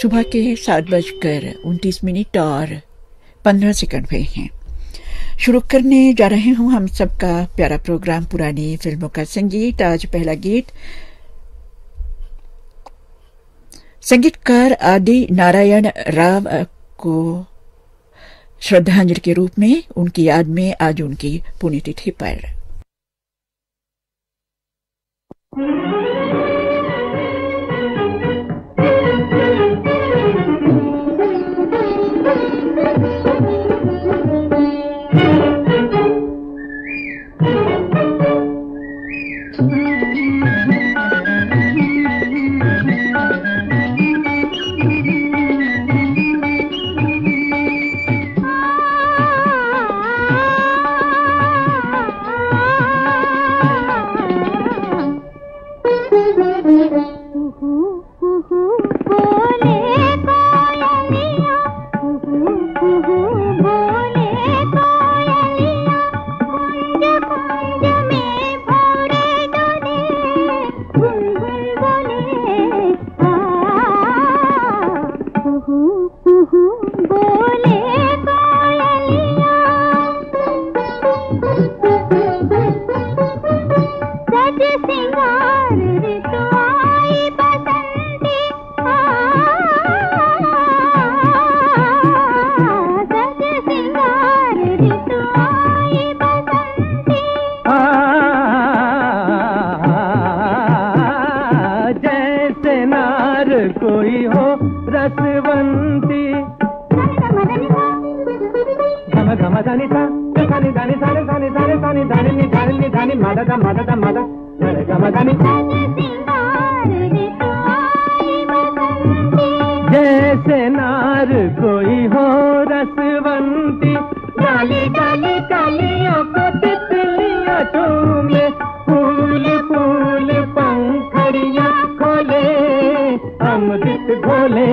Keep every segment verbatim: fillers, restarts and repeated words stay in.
सुबह के सात बजकर उनतीस मिनट और पंद्रह सेकंड हुए हैं। शुरू करने जा रहे हूं हम सबका प्यारा प्रोग्राम पुरानी फिल्मों का संगीत। आज पहला गीत संगीतकार आदि नारायण राव को श्रद्धांजलि के रूप में उनकी याद में आज उनकी पुण्यतिथि पर। जैसे नार कोई हो रसवंती, डाली डाली डालियों को तितलियां चूमे, फूल फूल पंखड़ियां खोले, अमृत घोले।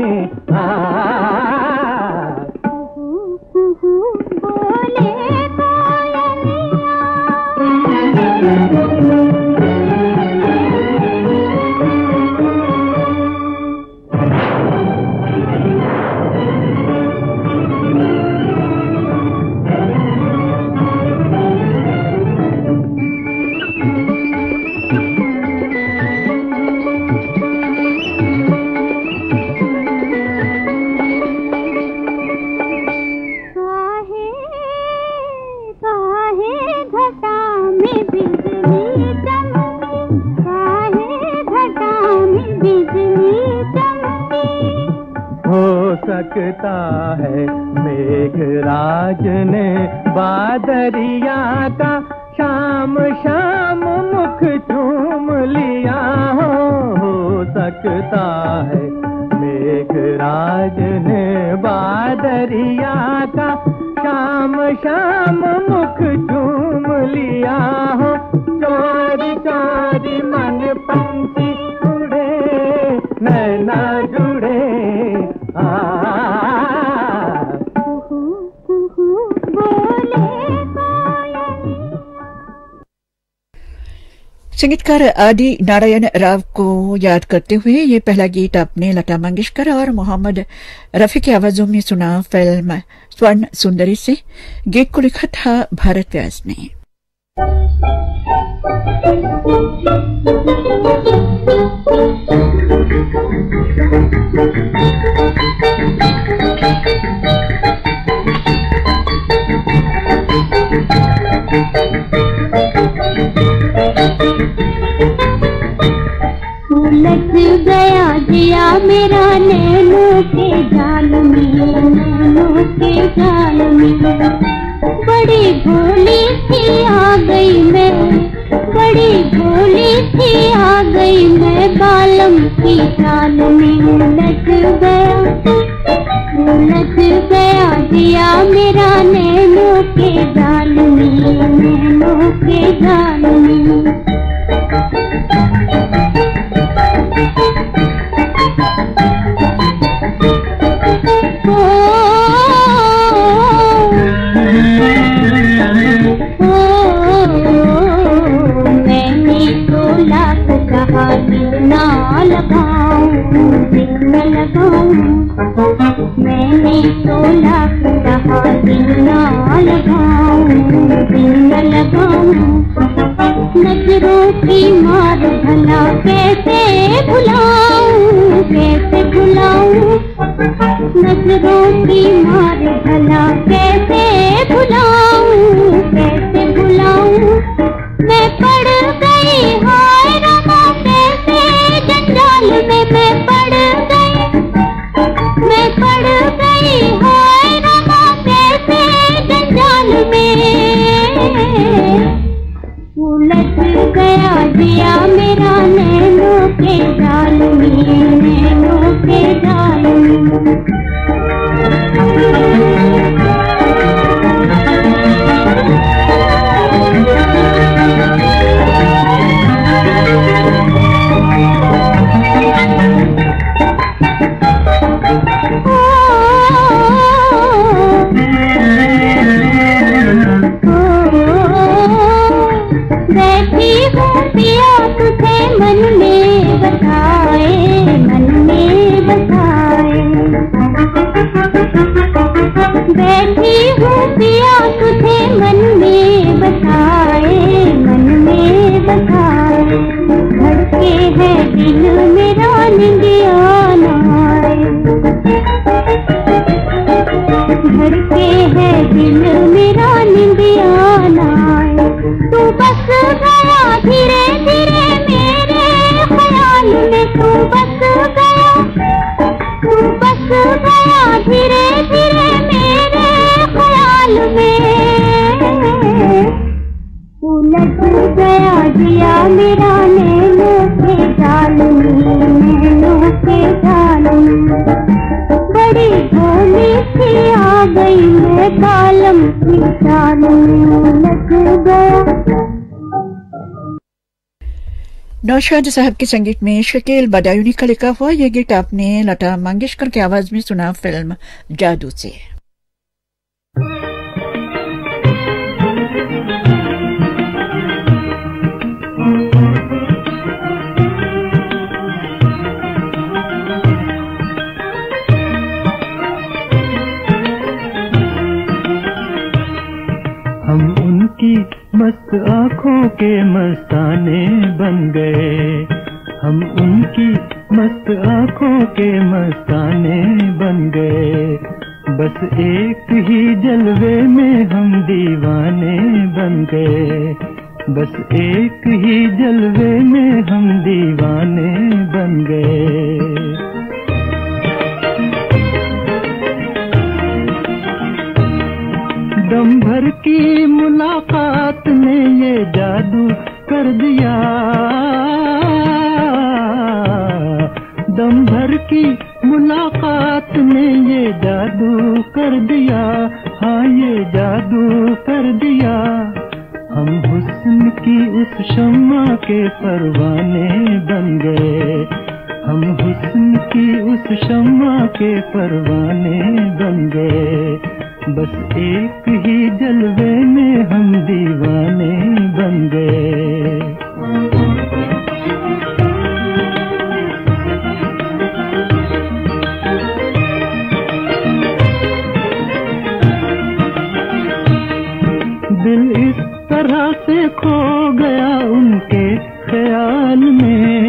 सकता है मेघराज ने बादरिया का शाम शाम मुख चूम लिया हो, हो सकता है मेघराज ने बादरिया का शाम शाम मुख चूम लिया हो। चोरी चोरी मन पंछी उड़े, नैना जुड़े। संगीतकार आदि नारायण राव को याद करते हुए ये पहला गीत आपने लता मंगेशकर और मोहम्मद रफी की आवाजों में सुना फिल्म स्वर्ण सुंदरी से। गीत को लिखा था भारत व्यास ने। उलझ गया जिया मेरा नैनों के जाल में, नैनों के जाल में। बड़ी भोली थी आ गई मैं, बड़ी भोली थी आ गई मैं, बालम की चाल में। उलझ गया, उलझ गया जिया मेरा नैनों के जाल में, नैनों के जाल में। मैंने तो लाख कहा ना लगाऊं, दिल न लगाऊं, मैंने तो लाख रहा दिल ना लगाऊं, दिल न लगाऊं। नजरों की मार भला कैसे भुलाऊं, कैसे भुलाऊं। नजरों की मार भला कैसे भुलाऊं, कैसे भुलाऊं। मैं पड़ गई हाय रमा कैसे जंजाल में, मैं पड़ गई, मैं पड़ गई हाय रमा कैसे जंजाल में। उलझ गया जिया मेरा नैनों के जाल में, नैनों के जाल में। बैठी हूँ पिया तुझे मन में बसाए, मन में बसाए। बैठी हूँ पिया तुझे मन में बसाए, मन में बसाए। धड़के है दिल मेरा निंदिया न आए, धड़के है दिल मेरा निंदिया न आए। तू बस गया धीरे धीरे मेरे ख्याल में, तू बस गया, तू बस गया धीरे धीरे मेरे ख्याल में। उलझ गया जिया मेरा नैनों के जाल में, नैनों के जाल में। बड़ी भोली सी आ गई मैं कालम की चाल में, उलझ गया। नौशाद साहब के संगीत में शकील बदायूनी का लिखा हुआ यह गीत आपने लता मंगेशकर की आवाज में सुना फिल्म जादू से। हम उनकी मस्त आँखों के मस्ताने बन गए, हम उनकी मस्त आँखों के मस्ताने बन गए। बस एक ही जलवे में हम दीवाने बन गए, बस एक ही जलवे में हम दीवाने बन गए। दम भर की मुलाकात ने ये जादू कर दिया, दम भर की मुलाकात ने ये जादू कर दिया, हाँ ये जादू कर दिया। हम हुस्न की उस शम्मा के परवाने बन गए, हम हुस्न की उस शम्मा के परवाने बन गए। बस एक ही जलवे में हम दीवाने बन गए। दिल इस तरह से खो गया उनके ख्याल में,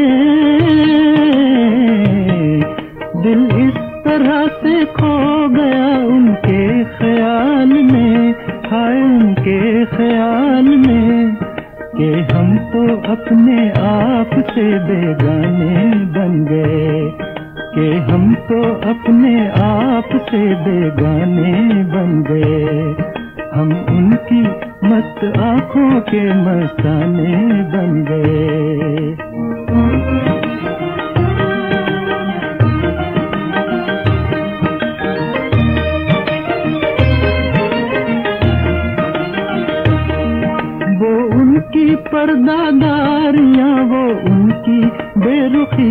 दिल इस तरह से खो गया उनके ख्याल में, हाय उनके ख्याल में। कि हम तो अपने आप से बेगाने बन गए, कि हम तो अपने आप से बेगाने बन गए। हम उनकी मस्त आँखों के मस्ताने बन गए। वो उनकी पर्दादारियाँ, वो उनकी बेरुखी,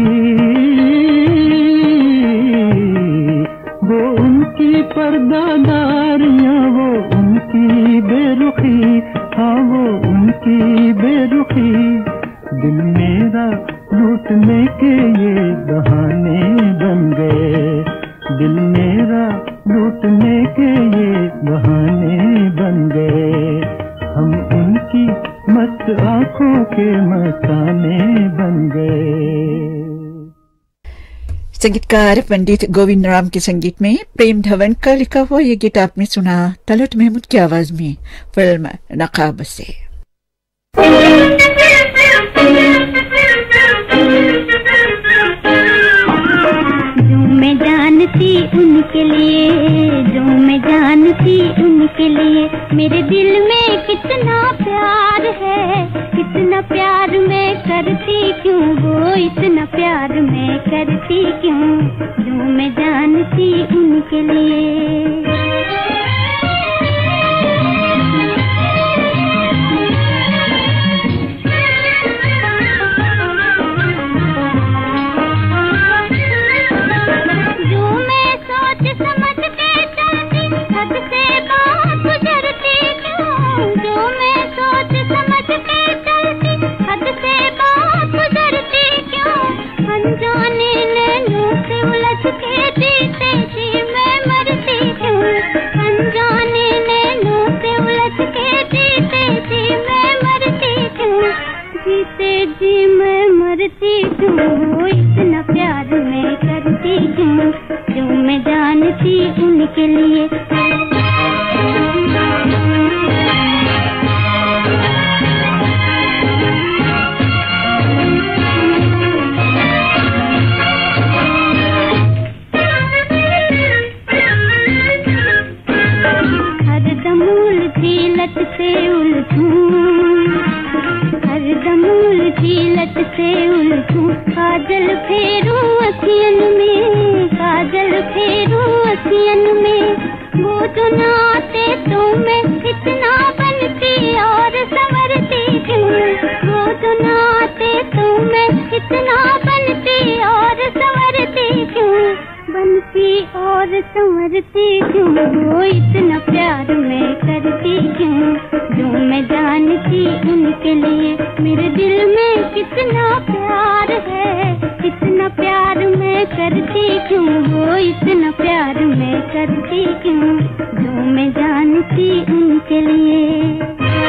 वो उनकी पर्दादारियाँ, वो उनकी बेरुखी, हाँ वो उनकी बेरुखी। दिल मेरा लूटने के ये बहाने बन गए। संगीतकार पंडित गोविंद राम के संगीत में प्रेम धवन का लिखा हुआ ये गीत आपने सुना तलत महमूद की आवाज में फिल्म नकाब से। जो मैं जानती उनके लिए, जो मैं जानती उनके लिए, मेरे दिल में कितना प्यार है, कितना प्यार मैं करती क्यों, वो इतना प्यार मैं करती क्यों, जो मैं जानती उनके लिए। उनके लिए हरदम उलझी लत से उलझूं, हरदम उलझी लत से उलझूं, काजल फेरूं अखियन में, काजल फेरूं अखियन में, वो जो ना आते तो मैं इतना बनती और संवरती क्यों, वो जो ना आते तो मैं इतना बनती और संवरती क्यों, बनती और संवरती क्यों, वो इतना प्यार मैं करती क्यों, जो मैं जानती उनके लिए, मेरे दिल में कितना प्यार है, कितना प्यार मैं करती क्यों, वो इतना प्यार मैं करती क्यों, जो मैं जानती उनके लिए।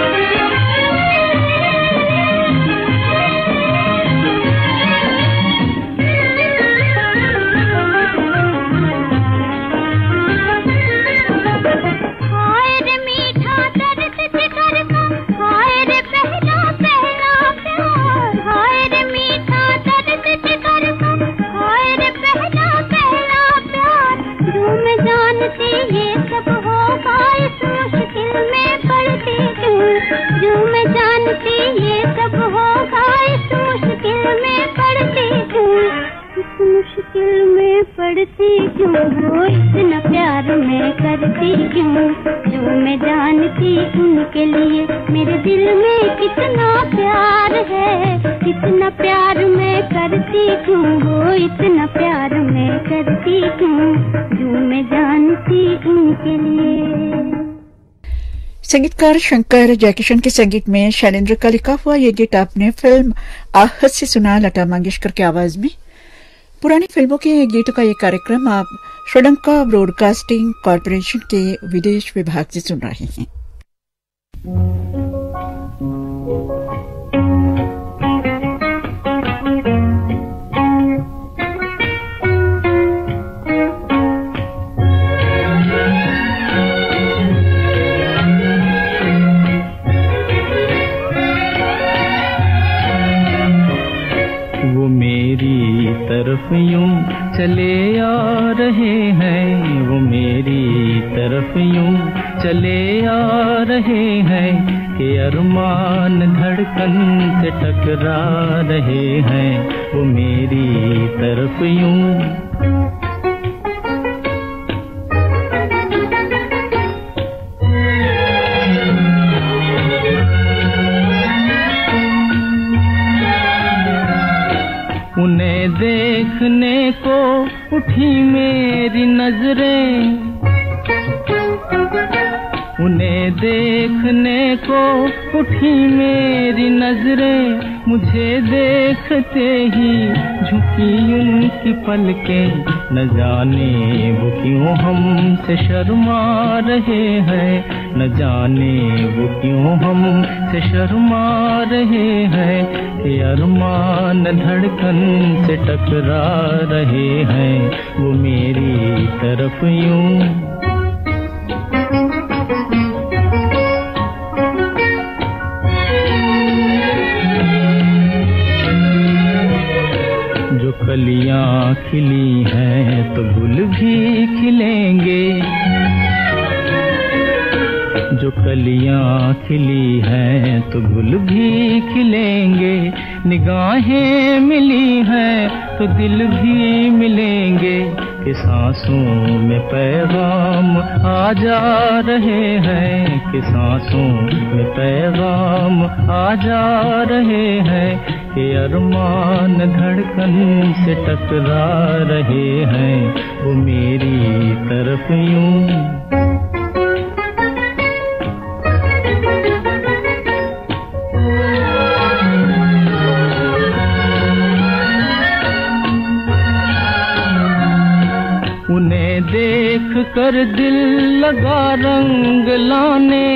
मुश्किल में पड़ती क्यों, वो इतना प्यार मैं करती क्यों, जो मैं जानती उनके लिए, मेरे दिल में कितना प्यार है, कितना प्यार मैं करती क्यों, वो इतना प्यार मैं करती क्यों, जो मैं जानती उनके लिए। संगीतकार शंकर जयकिशन के संगीत में शैलेंद्र का लिखा हुआ ये गीत आपने फिल्म आहत से सुना लता मंगेशकर की आवाज में। पुरानी फिल्मों के गीतों का ये कार्यक्रम आप श्रीलंका ब्रॉडकास्टिंग कॉरपोरेशन के विदेश विभाग से सुन रहे हैं। तरफ यूं चले आ रहे हैं, वो मेरी तरफ यूं चले आ रहे हैं, कि अरमान धड़कन से टकरा रहे हैं, वो मेरी तरफ यूं। उन्हें देखने को उठी मेरी नजरें, उन्हें देखने को उठी मेरी नजरें, मुझे देखते ही झुकी उनकी पलकें। न जाने वो क्यों हमसे शर्मा रहे हैं, न जाने वो क्यों हमसे शर्मा रहे हैं, कि अरमान धड़कन से टकरा रहे हैं वो मेरी तरफ यूं। जो कलियां खिली हैं तो गुल भी खिलेंगे, जो कलियां खिली हैं तो गुल भी खिलेंगे। निगाहें मिली हैं तो दिल भी मिलेंगे, कि सांसों में पैगाम आ जा रहे हैं, कि सांसों में पैगाम आ जा रहे हैं, कि अरमान धड़कन से टकरा रहे हैं वो मेरी तरफ यूं। उन्हें देख कर दिल लगा रंग लाने,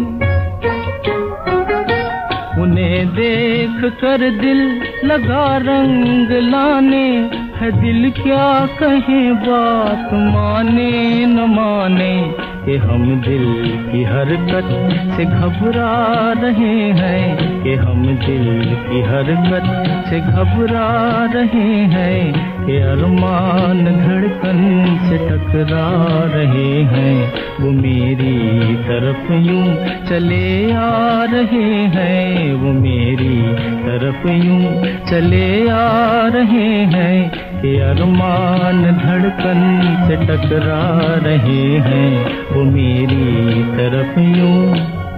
उन्हें देख कर दिल लगा रंग लाने। है दिल क्या कहे बात माने न माने, कि हम दिल की हरकत से घबरा रहे हैं, कि हम दिल की हरकत से घबरा रहे हैं, कि अरमान धड़कन से टकरा रहे हैं वो मेरी तरफ यूं चले आ रहे हैं, वो मेरी तरफ यूं चले आ रहे हैं, कि अरमान धड़कन से टकरा रहे हैं वो मेरी तरफ यूं।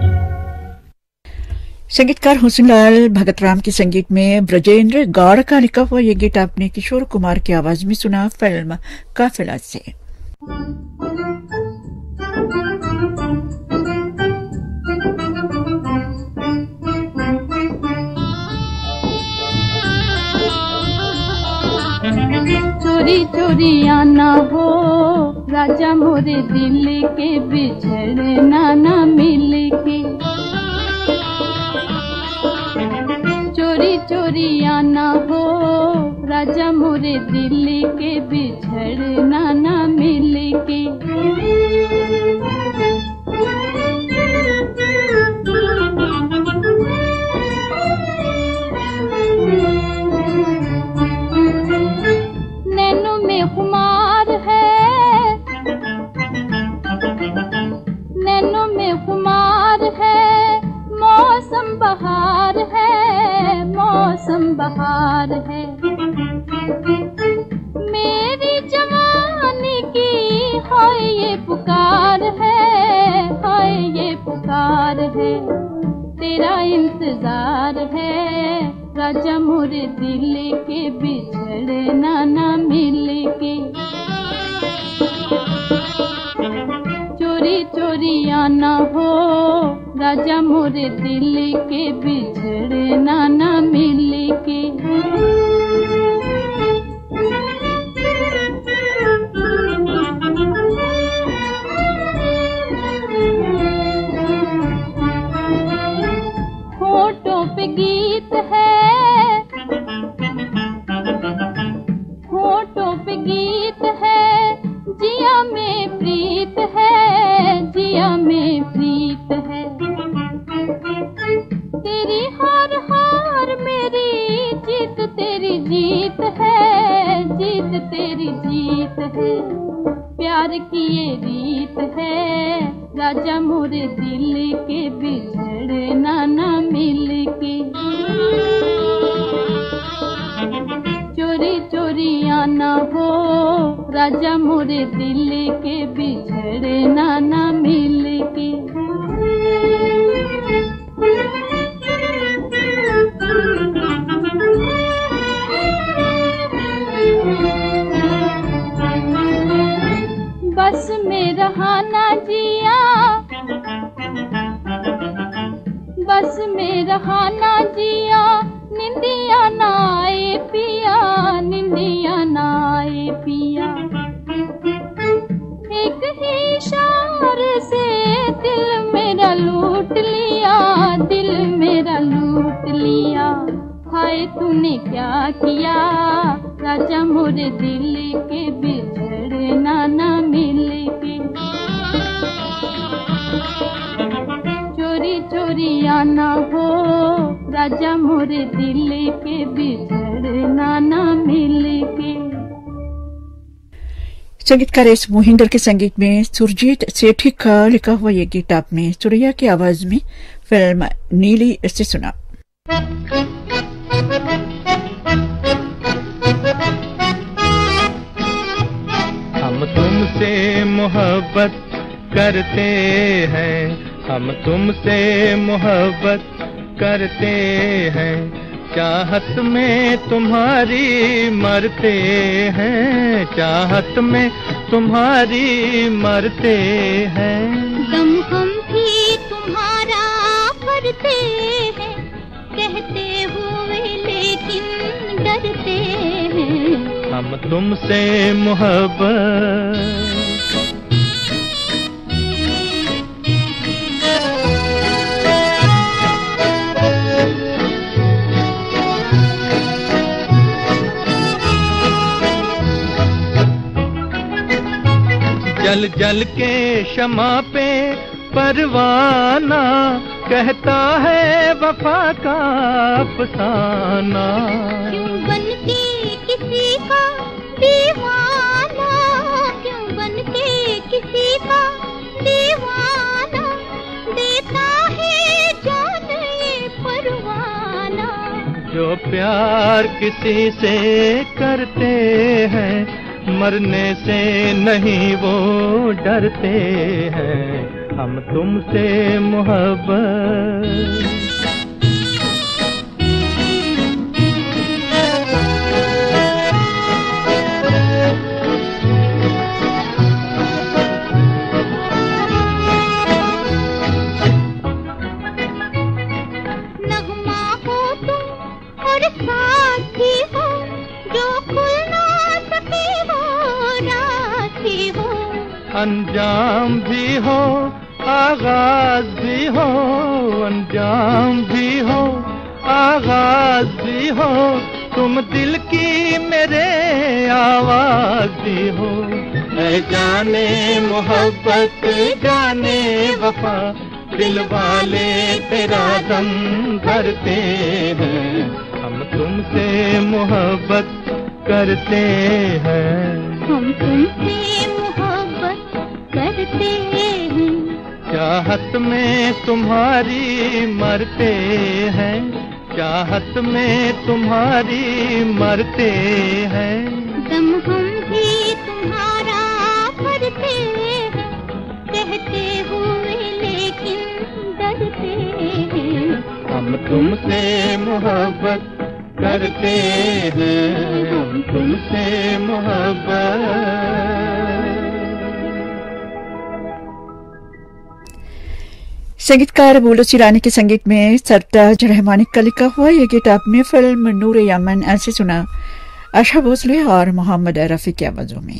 संगीतकार हुस्नलाल भगतराम के संगीत में ब्रजेंद्र गौड़ का लिखा हुआ ये गीत आपने किशोर कुमार की आवाज में सुना फिल्म काफिला से। चोरी चोरी आना हो राजा मोरे दिल के, बिछड़ना ना मिल के। चोरी चोरी आना हो राजा मोरे दिल के, बिछड़ना ना मिल के। नैनों में खुमार है, नैनों में खुमार है, मौसम बहार है, मौसम बहार है। मेरी जवानी की हाय ये पुकार है, हाय ये पुकार है। तेरा इंतजार है राजा मोरे दिल के, बिछड़ना ना मिल के। चोरी चोरी आना हो राजा मोरे दिल के, बिछड़ना ना मिल के। होठों पे गीत है, होठों पे गीत है, जिया में प्रीत है, जिया में प्रीत है। तेरी हार हार मेरी जीत तेरी जीत है, जीत तेरी जीत है। प्यार की ये रीत है राजा मोरे दिल के, बिछड़ना ना मिल के। चोरी चोरी आना हो राजा मोरे दिल के, बिछड़ना ना मिल के। बस में रहा ना जिया, में रहा ना जिया, निंदिया ना आए पिया, निंदिया ना आए पिया। एक ही इशारे से दिल मेरा लूट लिया, दिल मेरा लूट लिया। हाय तूने क्या किया राजा मोरे दिल के बिछड़ना ना मिल के। चोरी चोरी आना हो राजा मोरे दिल के बिछड़ना ना मिल के। संगीतकार एस मोहिंदर के संगीत में सुरजीत सेठी का लिखा हुआ ये गीत आपने सुरैया की आवाज में फिल्म नीली से सुना। हम तुमसे मोहब्बत करते हैं, हम तुमसे मोहब्बत करते हैं, चाहत में तुम्हारी मरते हैं, चाहत में तुम्हारी मरते हैं। दम हम भी तुम्हारा भरते हैं, कहते हुए लेकिन डरते हैं। हम तुमसे मोहब्बत जल जल के शमा पे परवाना कहता है वफा का अफसाना। क्यों बन के किसी का दीवाना, क्यों बन के किसी का दीवाना, देता है जान ये परवाना। जो प्यार किसी से करते हैं मरने से नहीं वो डरते हैं। हम तुमसे मोहब्बत नगमा हो तुम और साथी हो, जो खुल ना सके हो राथी हो। अंजाम भी हो आगाज भी हो, अंजाम भी हो आगाज भी हो, तुम दिल की मेरे आवाज भी हो। ऐ जाने मोहब्बत जाने वफा, दिल वाले तेरा दम भरते हैं। हम तुमसे मोहब्बत करते हैं, हम तुमसे मोहब्बत करते हैं, चाहत में तुम्हारी मरते हैं, चाहत में तुम्हारी मरते हैं। दम हम भी तुम्हारा भरते हैं, कहते हुए लेकिन डरते हैं। हम तुमसे मोहब्बत करते हैं, हम तुमसे मोहब्बत। संगीतकार बोलोसी रानी के संगीत में सरताज रहमानी का लिखा हुआ ये गीत आपने फिल्म नूर यमन ऐसे सुना आशा भोसले और मोहम्मद रफी की आवाजों में।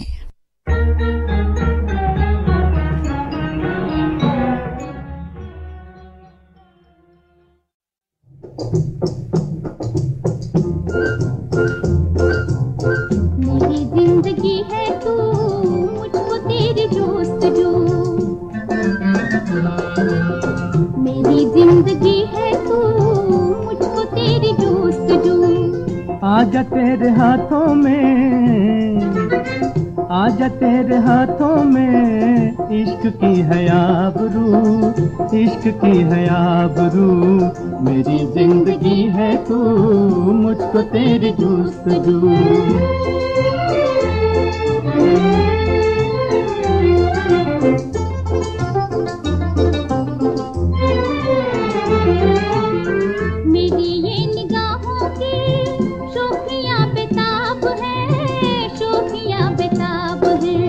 मेरी जिंदगी है तू, मुझको तेरी जोस्तजू, मेरी जिंदगी है तू, मुझको तेरी जोस्तजू। आजा तेरे हाथों में, आजा तेरे हाथों में, इश्क की है आबरू, इश्क की है आबरू। मेरी जिंदगी है तू, मुझको तेरी जुस्तजू। मेरी ये निगाहों की शोखियां बेताब है, शोखियां बेताब है।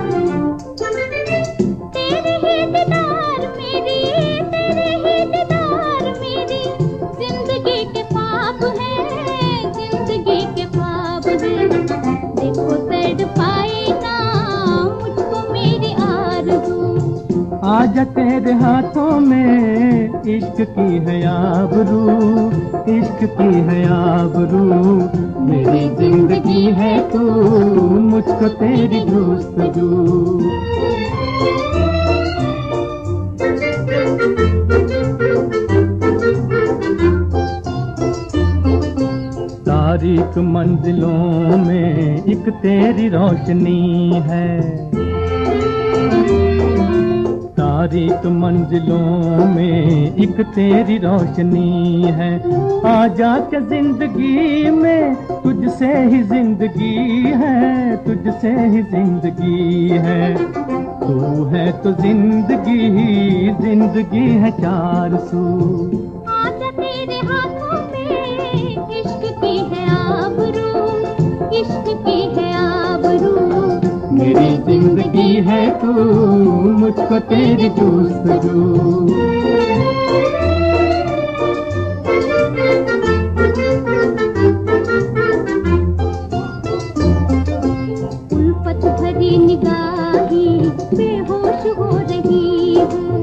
तेरे ही दीदार मेरी, तेरे ही दीदार तड़पाए ना मुझको मेरी आरज़ू। आजा तेरे हाथों में इश्क की है आबरू, इश्क की है आबरू। मेरी जिंदगी है तू, मुझको तेरी जुस्तजू। तारीक मंजिलों में एक तेरी रोशनी है, तारीक मंजिलों में एक तेरी रोशनी है। आजा के जिंदगी में तुझसे ही जिंदगी है, तुझसे ही जिंदगी है। तू है तो जिंदगी ही जिंदगी है चार सू। आजा तेरे हाथों में इश्क की है आबरू, इश्क की है आबरू। मेरी जिंदगी है तू, मुझको तेरी जुस्तजू। उल्फत भरी निगाहें बेहोश हो रही है,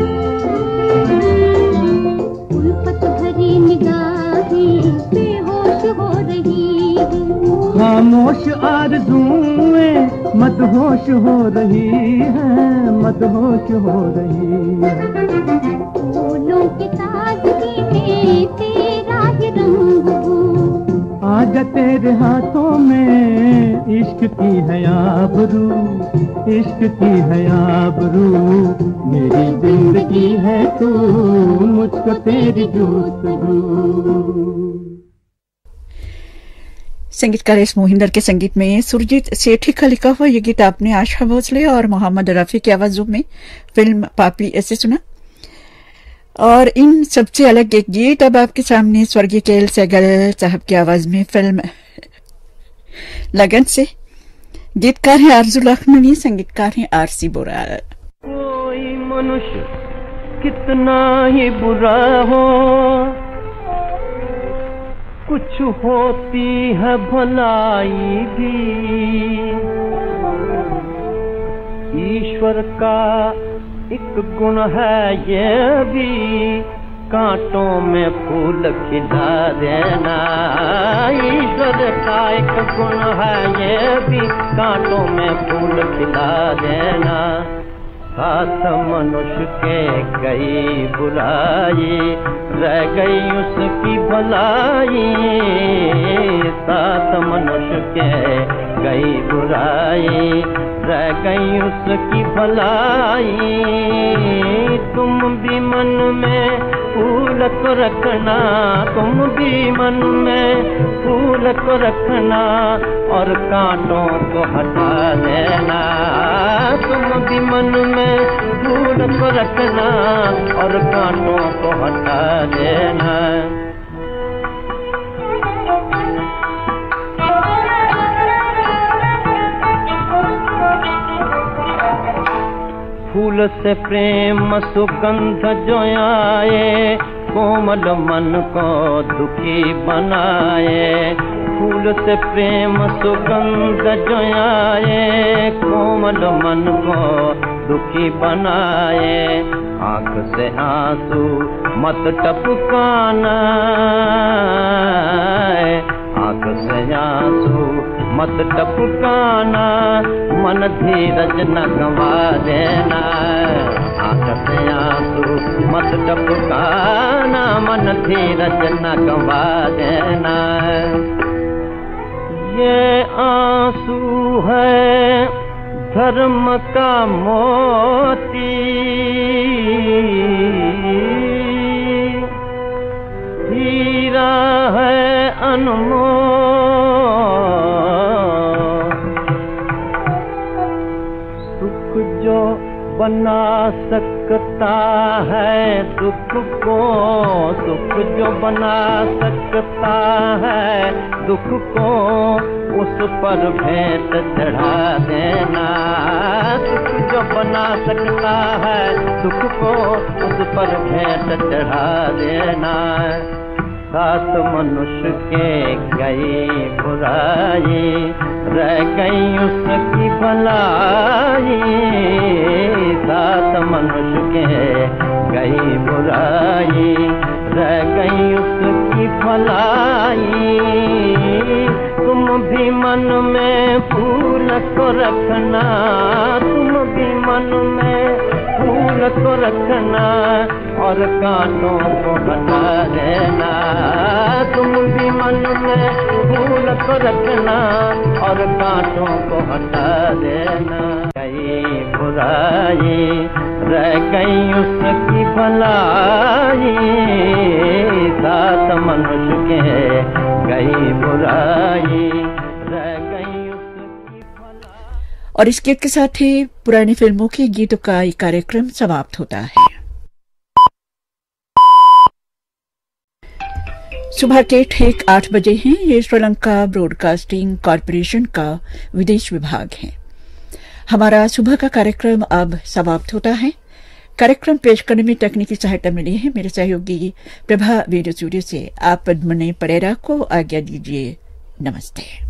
उल्फत भरी निगाहें बेहोश हो रही है। खामोश आरज़ूएं मदहोश हो रही है, मदहोश हो रही है। फूलों की ताजगी में तेरा ही रंग हूँ। आजा तेरे हाथों में इश्क की है आबरू, इश्क की है आबरू। मेरी जिंदगी है तू, मुझको तेरी जुस्तजू। संगीतकार एस मोहिंदर के संगीत में सुरजीत सेठी का लिखा हुआ ये गीत आपने आशा भोसले और मोहम्मद रफी की आवाजों में फिल्म पापी ऐसे सुना। और इन सबसे अलग एक गीत अब आपके सामने स्वर्गीय के एल सहगल साहब की आवाज में फिल्म लगन से। गीतकार है आरजू लखनवी, संगीतकार है आरसी बोरा। कोई मनुष्य कितना ही बुरा हो, कुछ होती है भलाई भी। ईश्वर का एक गुण है ये भी, कांटों में फूल खिला देना। ईश्वर का एक गुण है ये भी, कांटों में फूल खिला देना। साथ मनुष्य के कई बुराई, रह गई उसकी भलाई। साथ मनुष्य के कई बुराई, रह गई उसकी भलाई। तुम भी मन में फूल को रखना, तुम भी मन में फूल को रखना, और कांटों को हटा देना। तुम भी मन में फूल को रखना, और कांटों को हटा देना। फूल से प्रेम सुगंध जो आए, कोमल मन को दुखी बनाए। फूल से प्रेम सुगंध जो आए, कोमल मन को दुखी बनाए। आँख से आंसू मत टपकाना, आँख से आंसू मत टपकाना, मन धीरज न गंवा देना। आँख से आंसू मत टपकाना, मन धीरज न गंवा देना। ये आंसू है धर्म का मोती, हीरा है अनमोल। सुख जो बना सकता है दुख को, सुख जो बना सकता है दुख को, उस पर भेंट चढ़ा देना। सुख जो बना सकता है दुख को, उस पर भेंट चढ़ा देना। साथ मनुष्य के गई बुराई, रह गई उसकी भलाई। साथ मनुष्य के गई बुराई, रह गई उसकी भलाई। तुम भी मन में फूल को रखना, तुम भी मन में फूल को रखना, और कांटों को हटा देना। तुम भी मन में फूल को रखना, और कांटों को हटा देना। गई बुराई, रह गई उसकी भलाई। साथ मनुष्य के गई बुराई, रह गई उसकी भलाई। और इस गीत के साथ ही पुरानी फिल्मों के गीतों का ये कार्यक्रम समाप्त होता है। सुबह के ठीक आठ बजे हैं। ये श्रीलंका ब्रॉडकास्टिंग कॉरपोरेशन का विदेश विभाग है। हमारा सुबह का कार्यक्रम अब समाप्त होता है। कार्यक्रम पेश करने में तकनीकी सहायता मिली है मेरे सहयोगी प्रभा वीडियो स्टूडियो से। आप पद्मनी परेरा को आज्ञा दीजिए। नमस्ते।